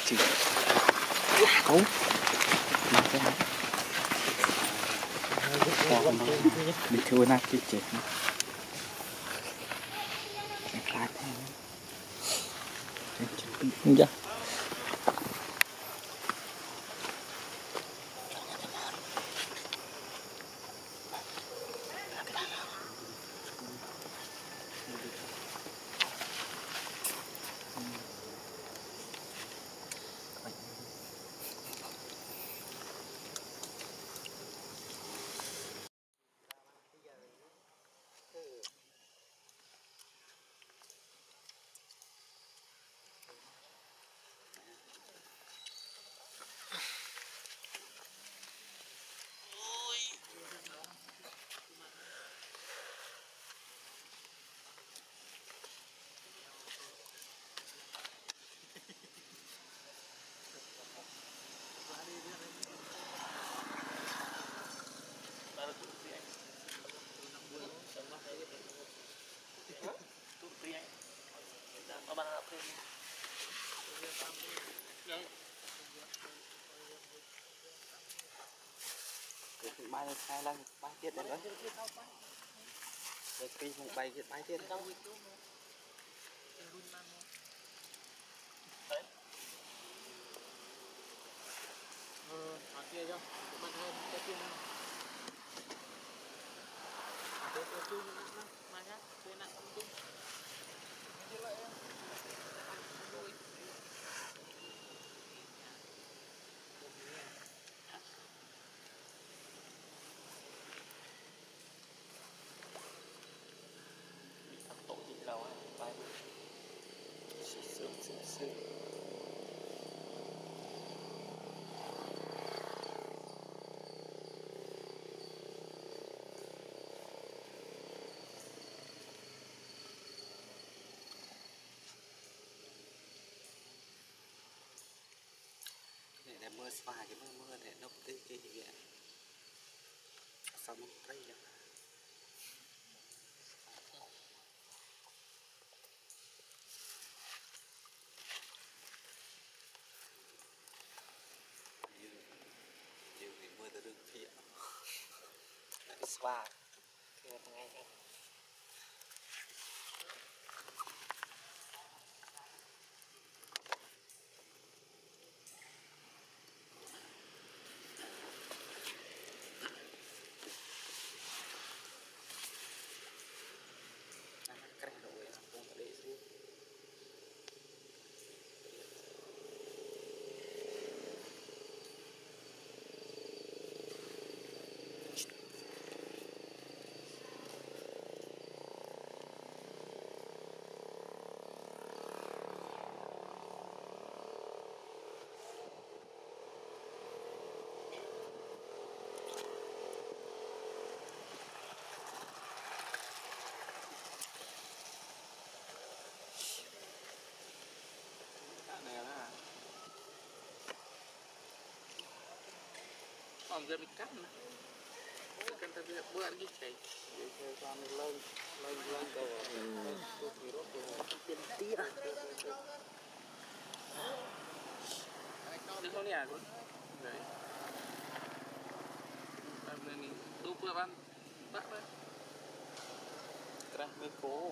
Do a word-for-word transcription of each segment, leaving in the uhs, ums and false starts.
cấu bị thua nát chết chết dạ bay hai lần bay tiết đấy rồi khi một bay tiết bay tiết đấy ờ ở kia cho bạn hai cái kia nào cái cái chung mà nhá cái nặng chung cái lợi đôi để mưa xòa cái mưa mưa để nốc cái cái gì vậy xong nó cây vậy nhiều người mưa từ đường phía lại xòa kia ngay ngay còn giờ mình cắt nữa cắt ta bây bữa ăn cái chảy để cho con lên lên lên cầu tiền tía đừng có nè rồi đấy mình đâu bữa ăn bắt đấy ra mấy phố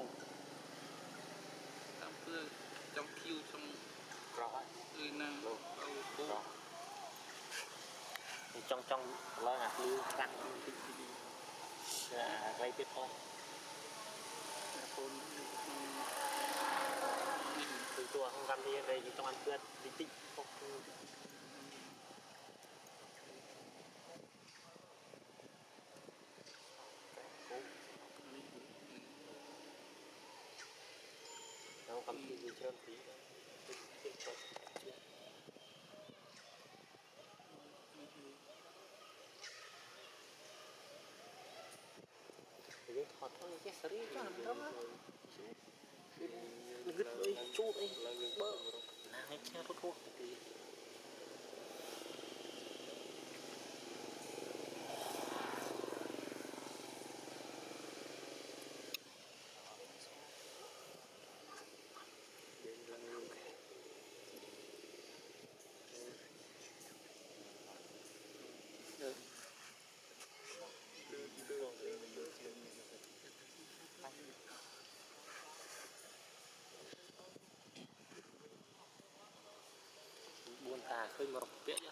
tam bữa trong kiêu trong rõ người năng đâu trong trong lo hạt lưu cắt là lấy tiếp thôi từ tua không ăn đi đây trong ăn cướp đi tích không đâu cầm gì gì trơn tí họ thôi cái sợi cho làm đâu á, gứt ấy chút ấy bơ, nàng ấy che thuốc thuốc khơi một vẽ nhá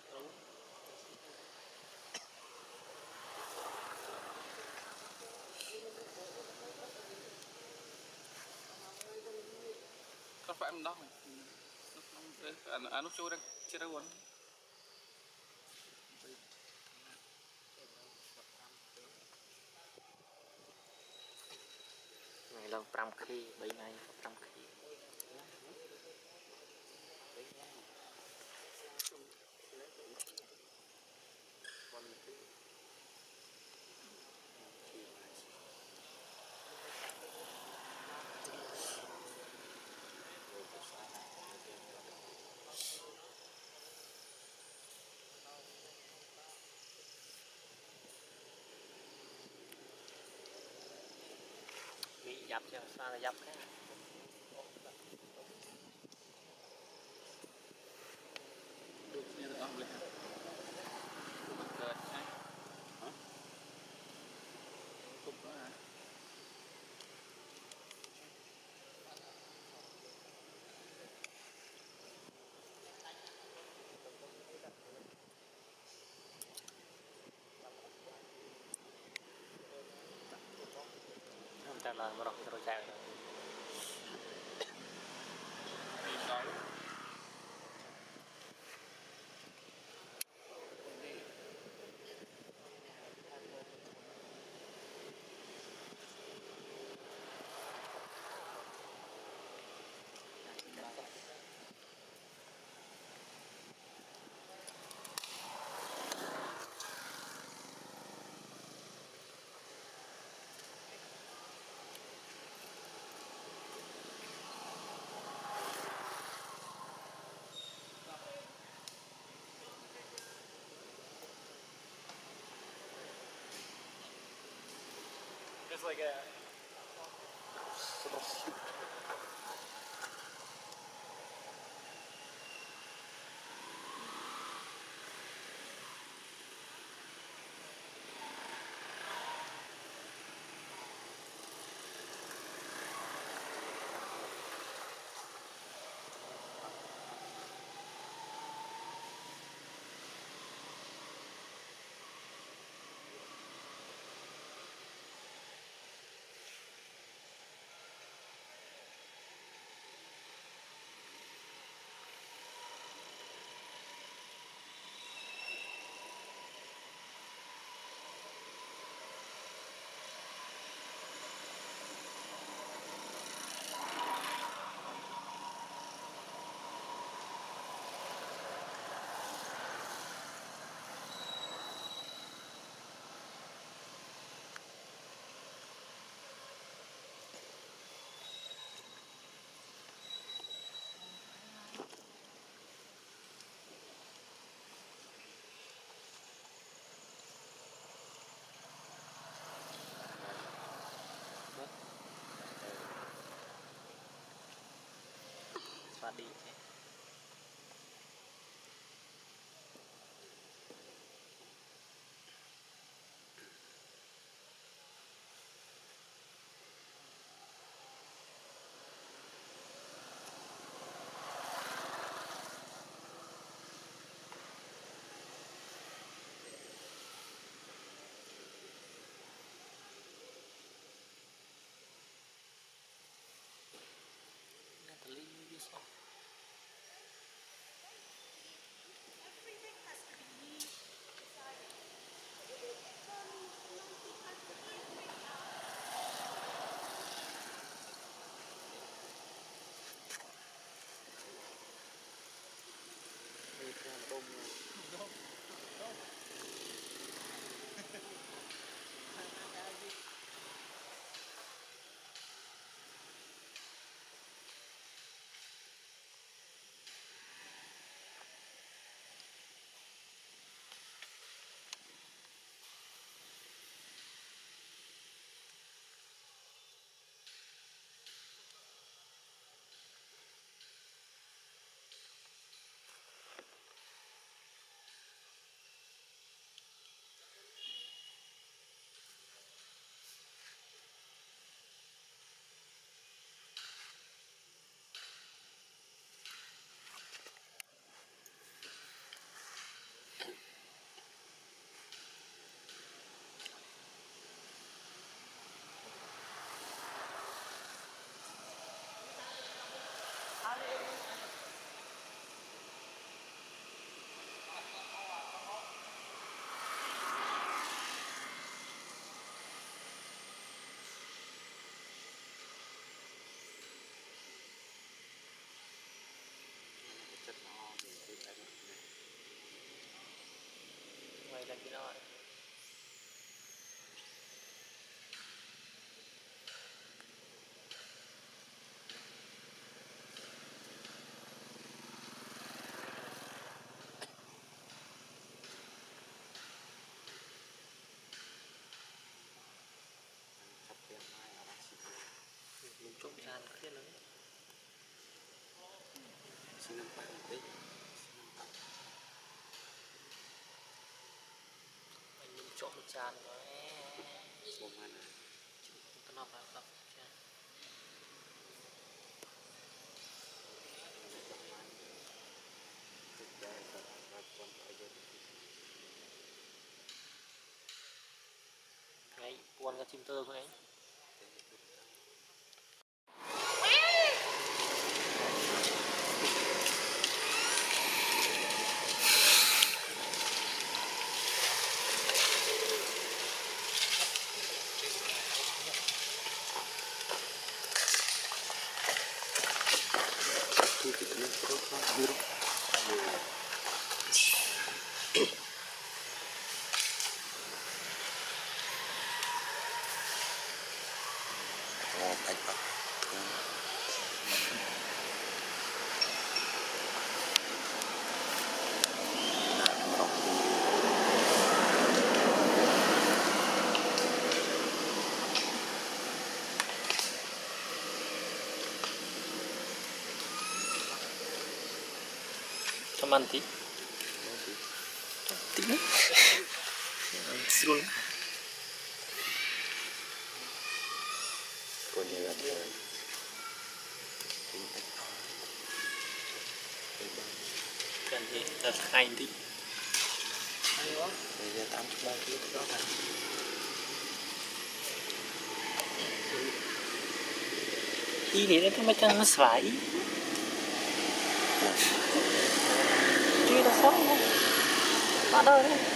có phải em đó anh anh nó chui đang chưa đâu quên ngày lần trăm khi bảy ngày trăm khi bị dập cho sao là dập cái được như là ông lên mặt trời này hả cục đó hả không ta là một rộng rồi chạy rồi đi tới It's like a xóa đi Natalie như sao Everything has to be decided. đi theo bông cái gì đó mình trộm gian thế nữa xin năm bảy tí mình trộm gian rồi bộ mình nó nọc là đọc cha ngay buồn cái chim tơ của ấy cho ăn tí tí nữa luôn còn nhiều lắm rồi cần gì thật hay tí hay quá bây giờ tám chục ba kg đó là ý thì nó mới chân nó xoáy chứ nó khó không bắt ơi đấy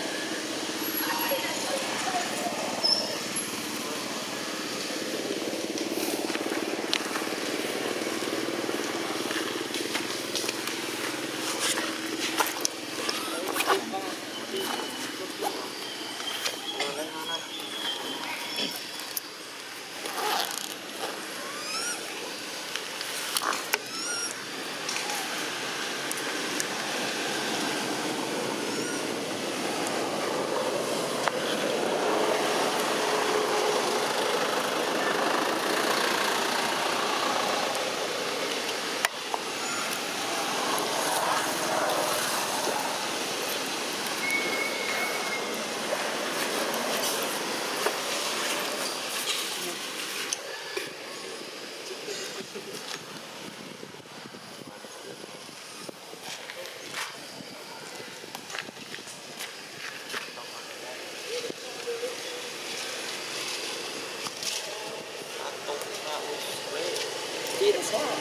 Đi được sao?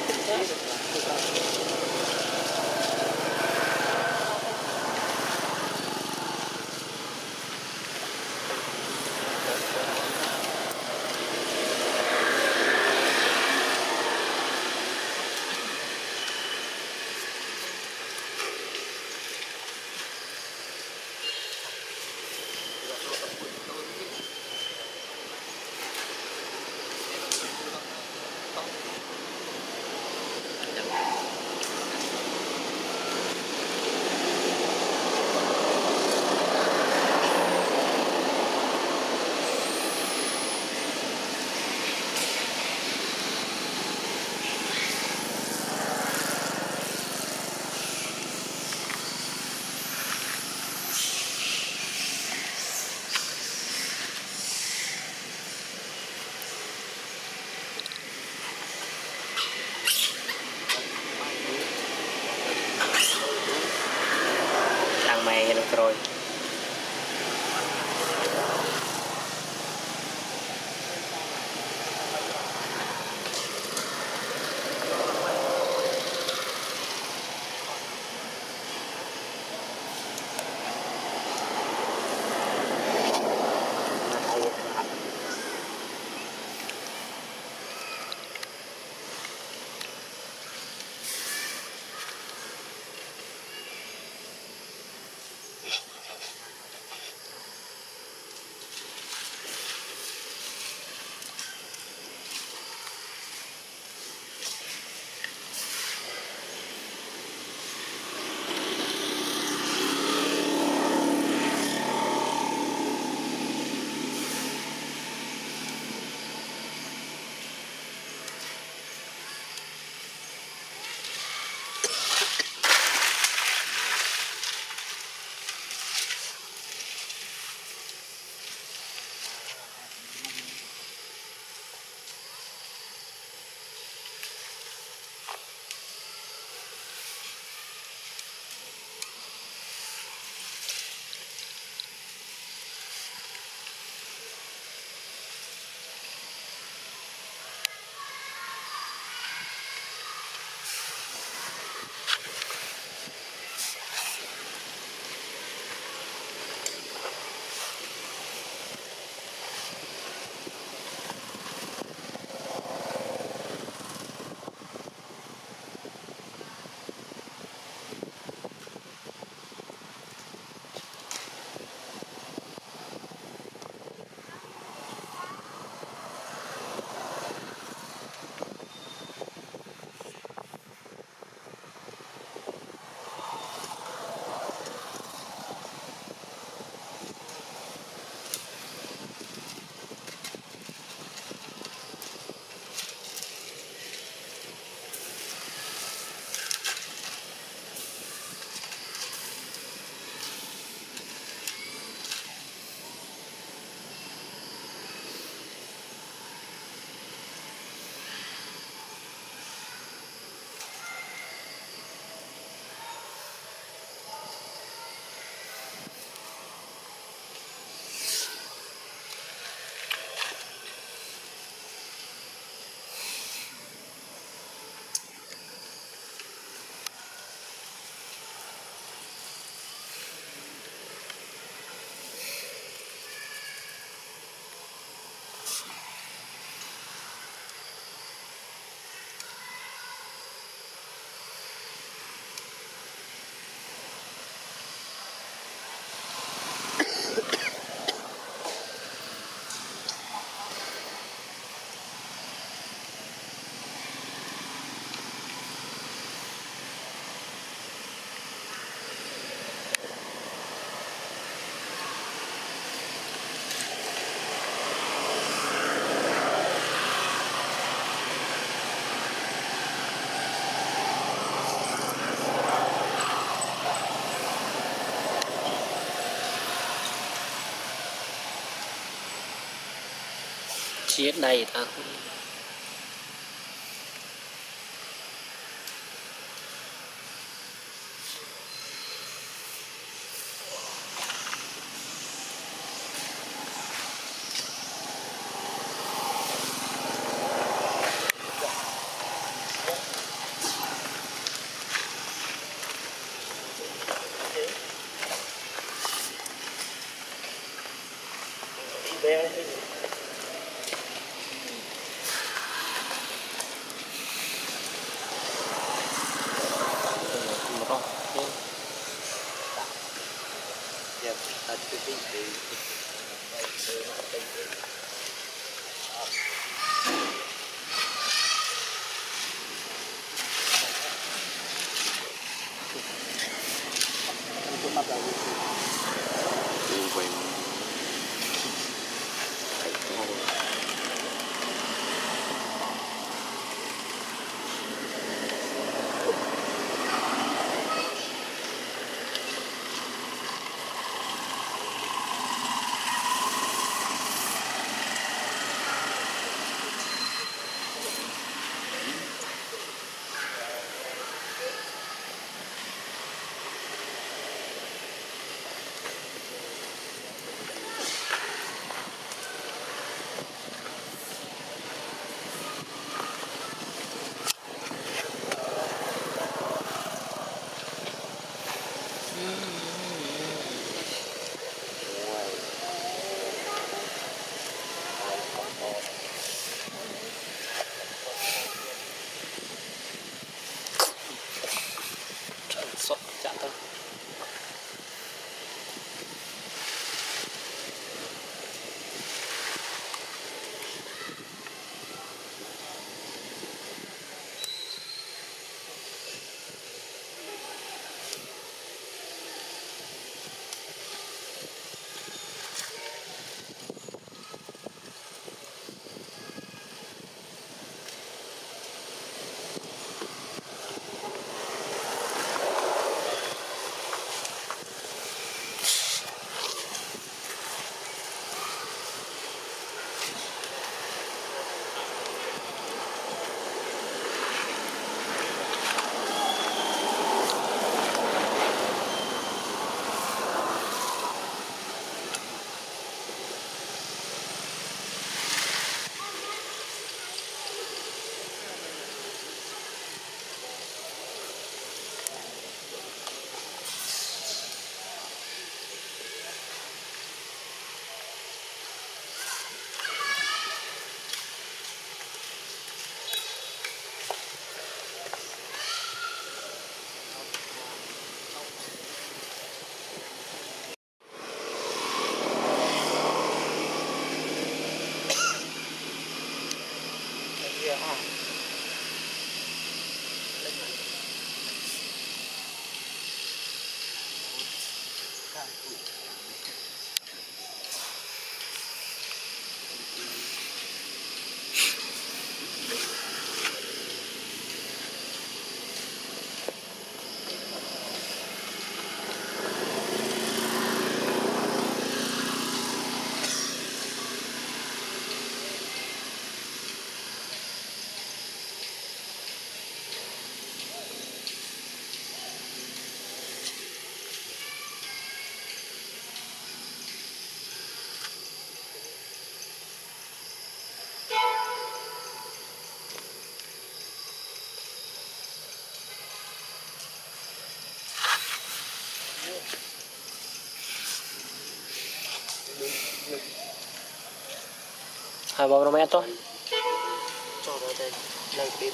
chia đầy ta hai bao mét thôi cho nó đây này đêm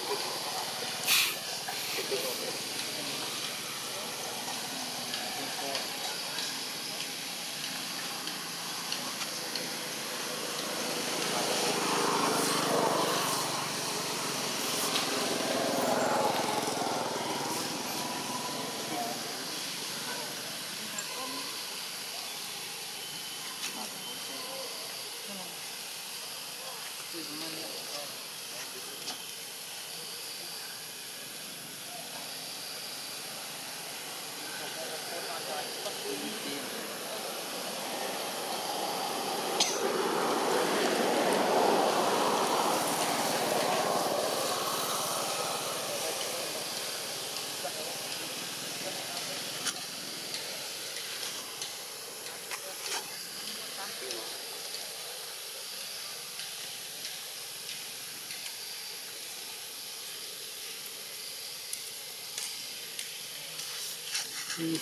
Hmm.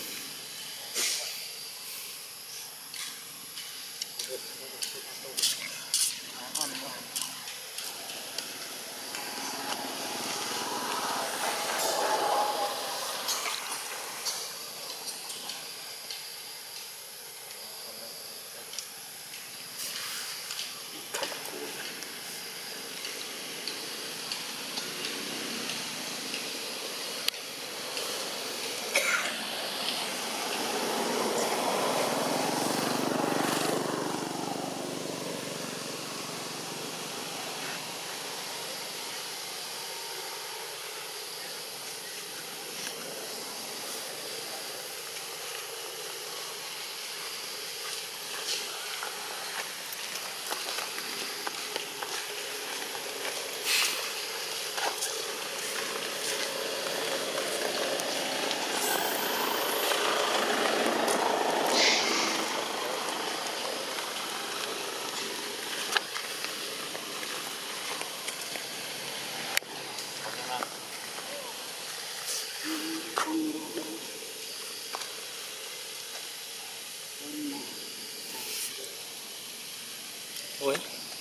Ôi.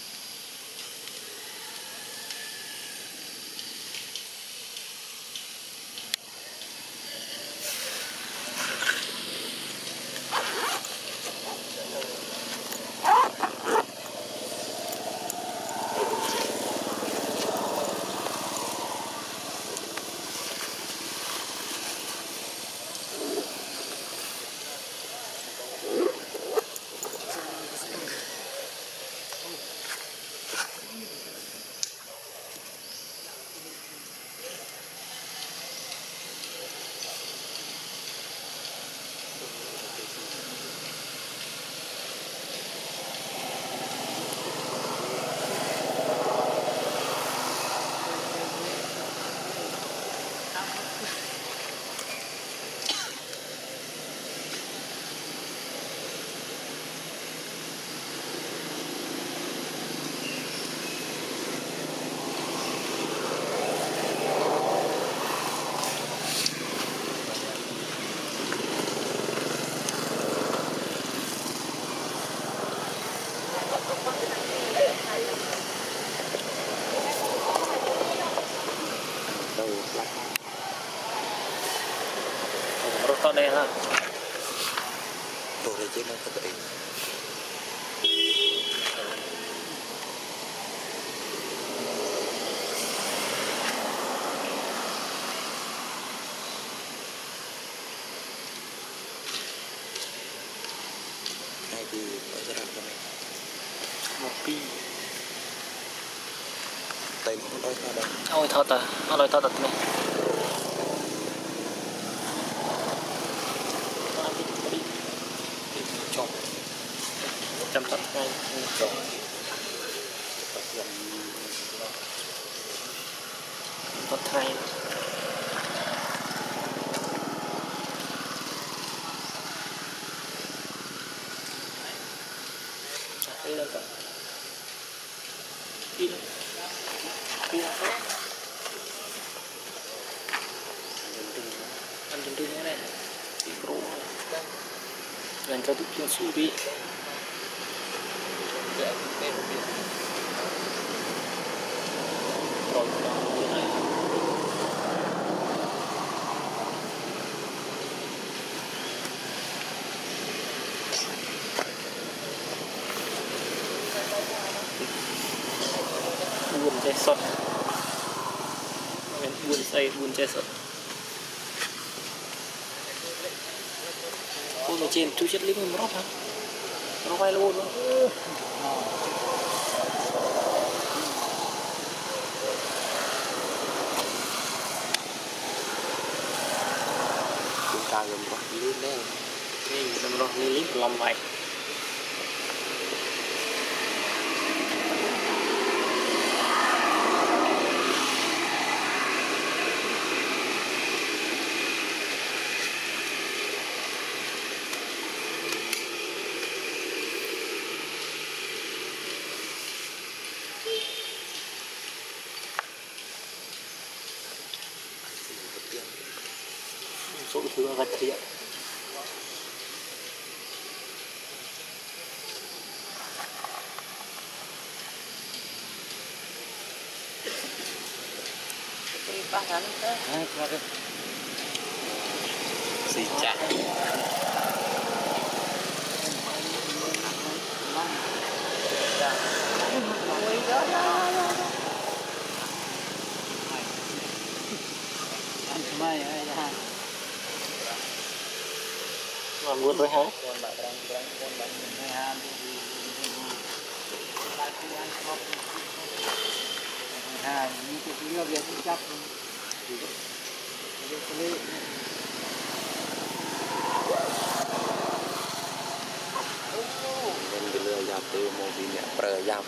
Rốt đây ha. Đồ này trên nó thật đấy. Này thì ở ra cái này. Một pi. Tay nó đôi ra đây. Ôi thật à, nó đôi thật này. Chọn. Chăm thật ngay. Chọn. Thật thay. Đây là cả. Pin. Pin apa? Anh đừng đừng này. Pro. Dan satu pin suri. Rồi như này. Buồn che sọt. Buồn say buồn che sọt. Ôi mà trên chú chất lính mình rót hả? Nó quay luôn luôn. Chúng ta gần quá lên đây. Ini benar-benar lili belum baik. Số thứ agak teriak. bác hắn thế xì chả mà buồn rồi hả? nên cái lừa dạp từ một vị mẹ prờ dạp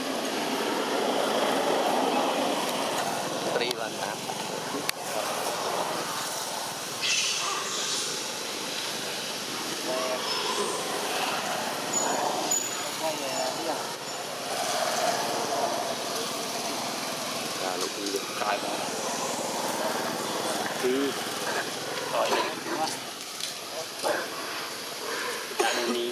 tri văn tám là lúc đi được cái đó Thì hỏi tại đi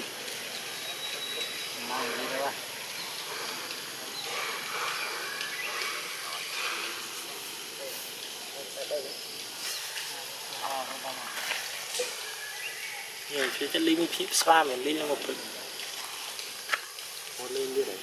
nhiều chuyện chất lý mình phí spa mình lên là một phần một lên như này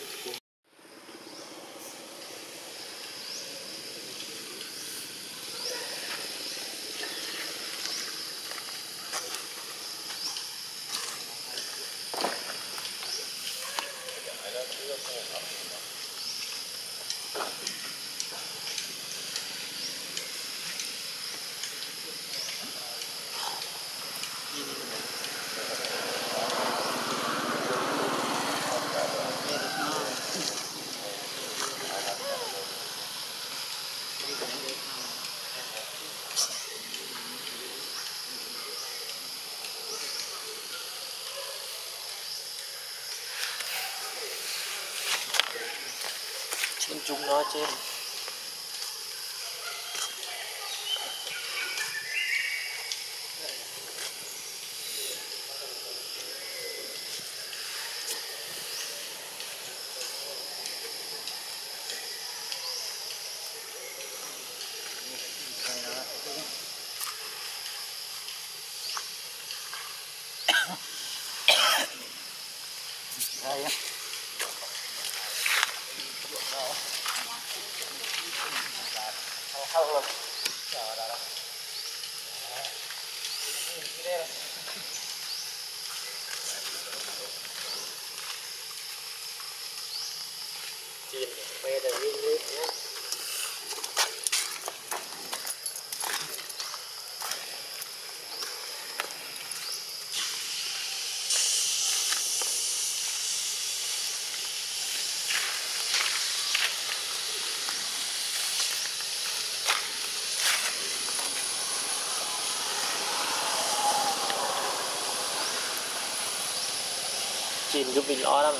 trên chúng nó trên trên bây giờ đi lên nhé. Trên giúp mình lo lắm.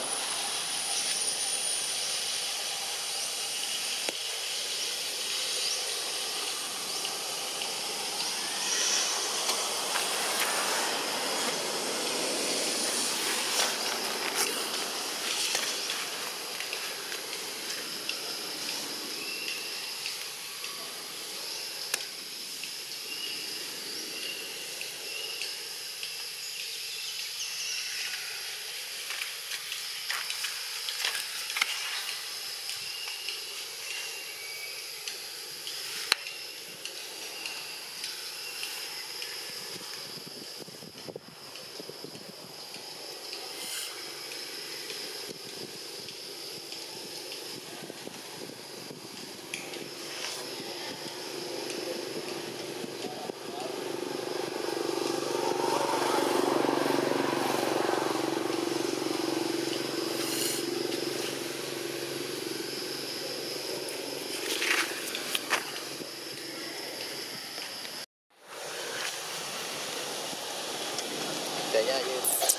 kayaknya aja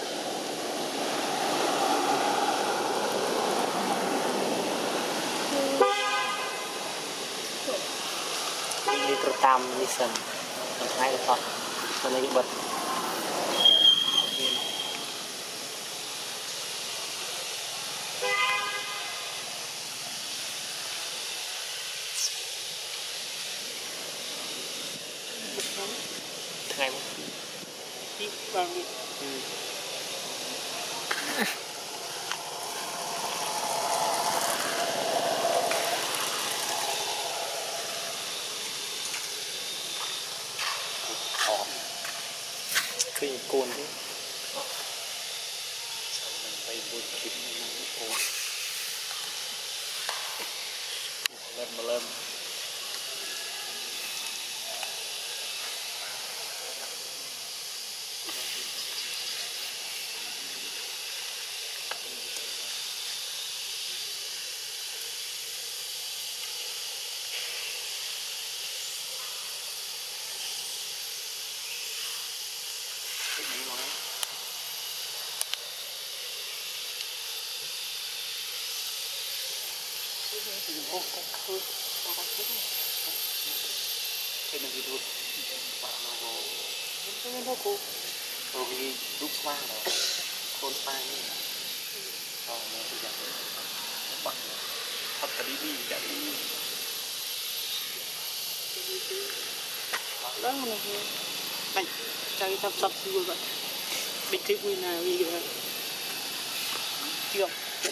Ini pertam listen hai laptop mana yang buat ngày Tiếp bằng đi. khi cồn thế Bay bôi kín nó cồn lên mà lên Ô, con khơi, con con khơi. cái này thì luôn bạn nó vô Cái nó cô. rồi cái lúc xoa rồi khôn xoa như rồi nó bây giờ nó bằng thật là đi đi chạy đi Đó là này, chạy thập sập xíu vậy. Định thế quy nào gì kìa. Chưa.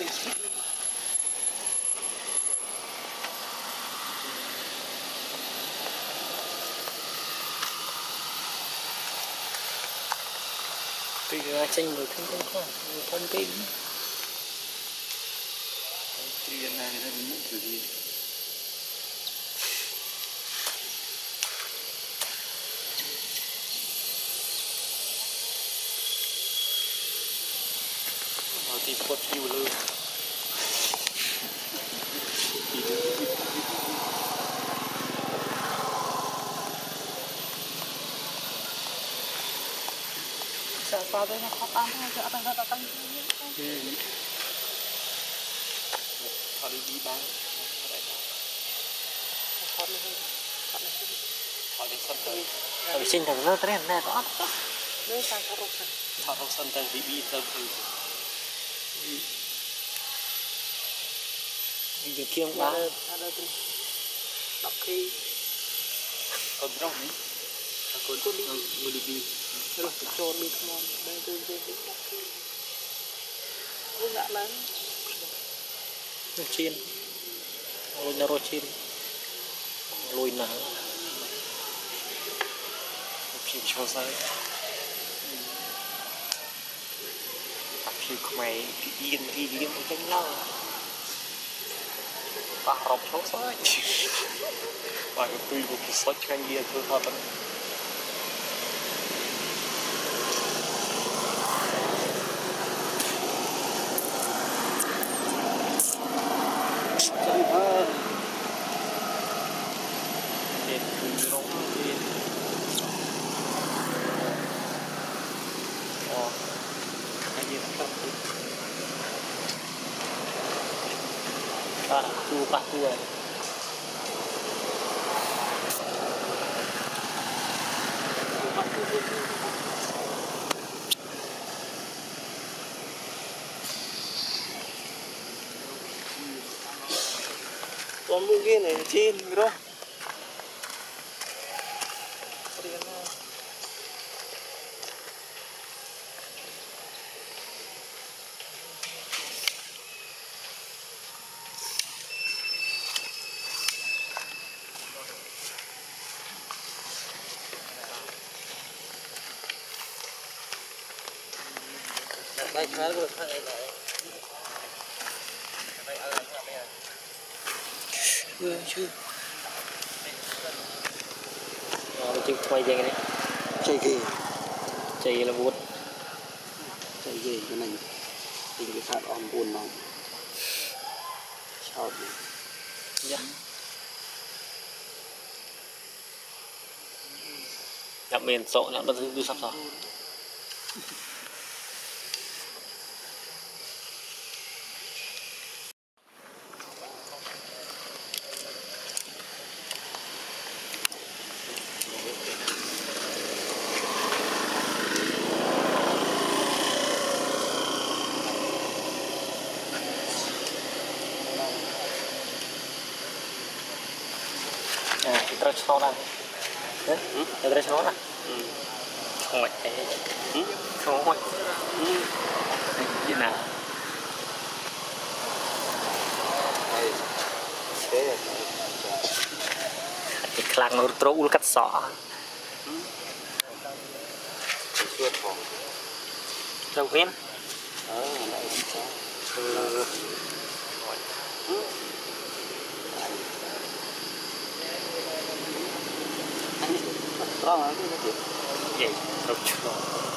tuy là tranh được không không có thông tin chuyện này nó bị mất từ gì rồi thì quật nhiều luôn Sợ sao đấy nó khó tăng, sợ tăng, sợ tăng. họ đi đi bán Khó này hơn. Khó này hơn. họ đi sân tới ở trên thằng nó cái này đó Nếu sang khó rộng sang. họ đi sân tới bị bị tới thì vì kiêng Ba ba ada tu. Đọc khi còn rong ấy còn cô đi người đi đi rồi cho đi come on. Đây tôi tôi tôi đọc khi. Ôi dạ lớn. chiên rồi nó rồi chiên lùi nở phim cho sai phim mày yên yên yên một cái lo ta học cho sai và cái tùy một cái sách cái gì thôi thôi Trời ơi. trên từ nó trên ờ cái gì không ta tu ba tu rồi Còn mũi kia này trên rồi. Đây khá là khá là này. chưa chưa rồi chừng quay về cái này Chơi ghê. chạy là một Chơi ghê cái này. Tình cái phạt on buồn nó. Sao đi. dạ nhạc miền sọ nhạc bật đi sắp sọ à terus nona ya terus nona Thôi thôi gì nào cái khăn trâu cắt sọ trâu viên Con cái gì? vậy trâu chua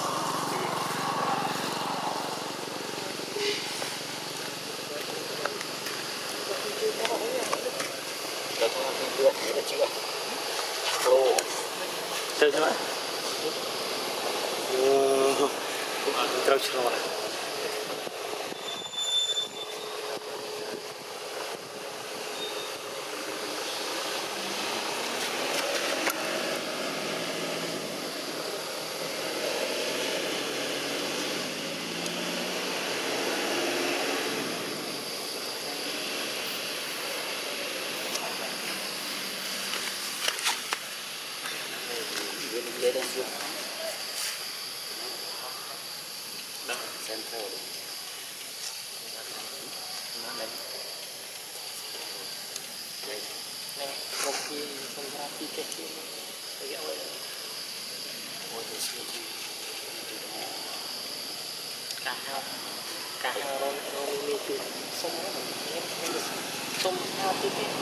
chơi chưa bạn? Trâu chua đó center nó đánh đây nè một khi không ra thì cái kia cái ghẹo ấy ôi tôi xin cả hao cả hao rồi rồi mình từ sông đó mình sông hao thì cái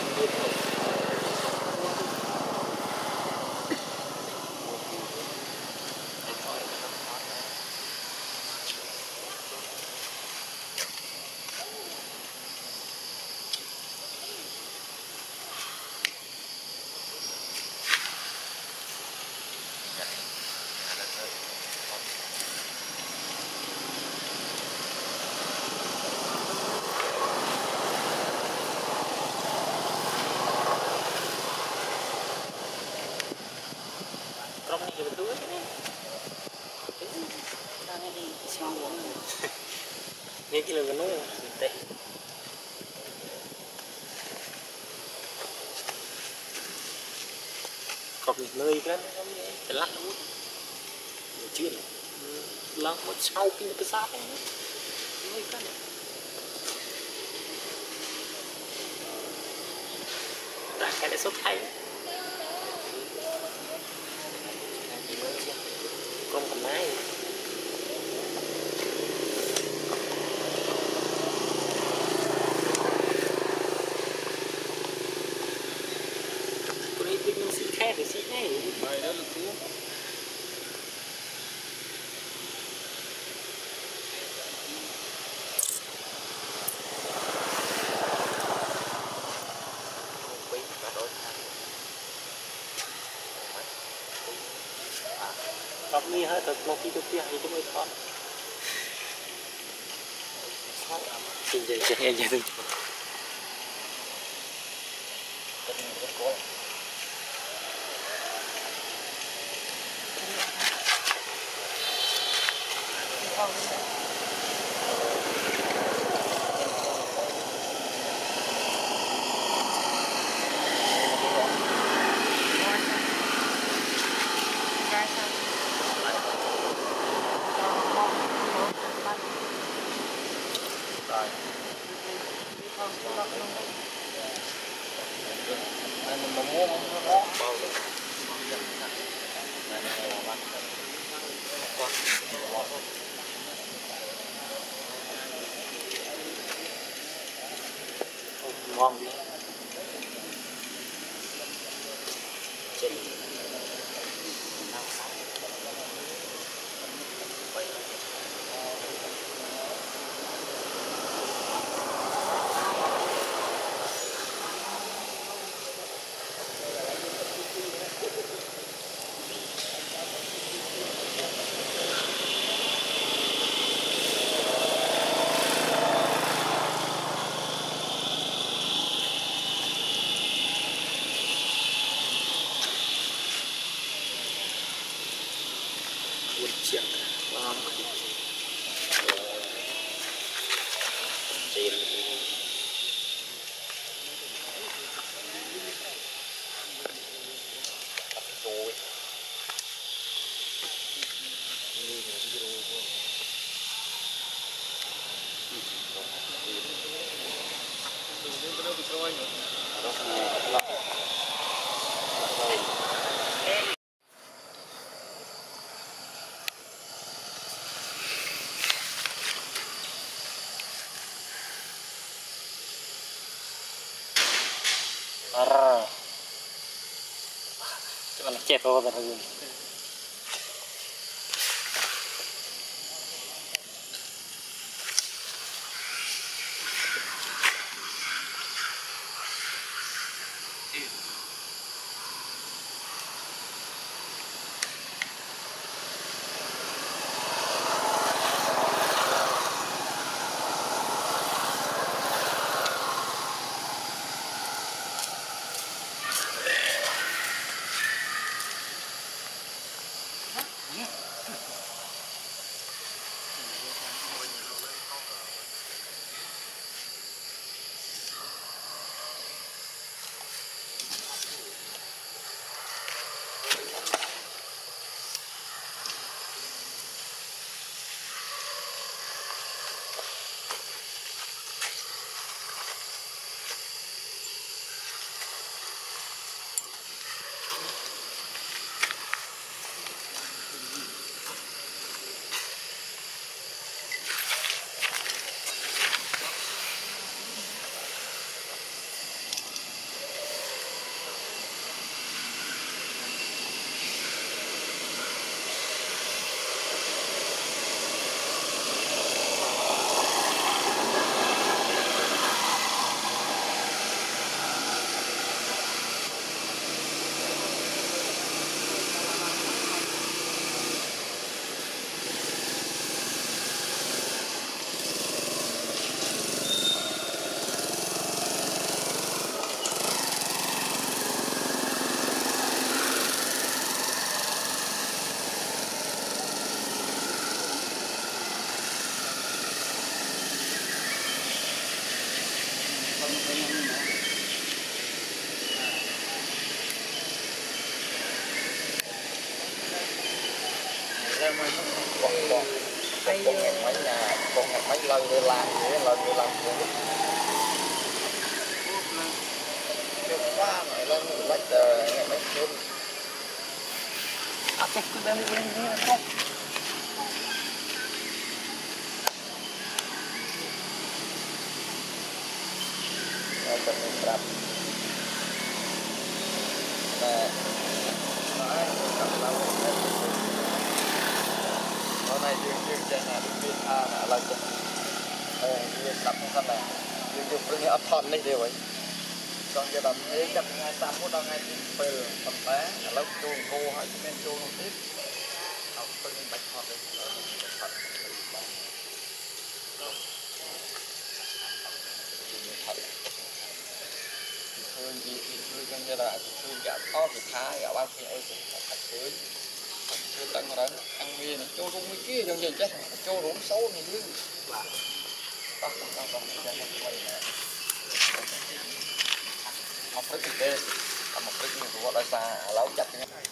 trong này thì mình cứ nghe cái lời nói tệ còn nơi cái cái lắc nó chưa lắc một sau cái cái sao nơi cái đã cái này sốt hay không còn máy tôi đi tìm mình xin khe thì xin ngay bài đó là thứ có mi hơi thật một cái kia thì chúng mới thoát thì vậy vậy vậy vậy thôi ngon đi chiếc ngon tiền rồi à cái này chết rồi rồi con con con hẹn mấy nhà con hẹn mấy lâu để làm thế lâu để làm thế được quá mà lên bắt hẹn mấy chôn à cái cái bên bên này không nó cần mình làm nè hôm nay dương dương trên là dương viên tha là lần chân dương sắp không này dương dương bưng ấp thon này đều vậy còn giờ làm thế chắc ngay tám phút đâu ngay phê tầm té lớp chuông cô hỏi men chuông tiếp học bưng bạch thọt đấy thương gì thương trong giai đoạn thương gạo khó thì khá gạo bao khi ơi thật cưới chưa tận rồi đó ăn bia này cho rung mấy kia trong gì chết cho rung xấu này chứ là tao không tao không cho nó quay nè học rất là tê học một rất nhiều của đại xa lão chặt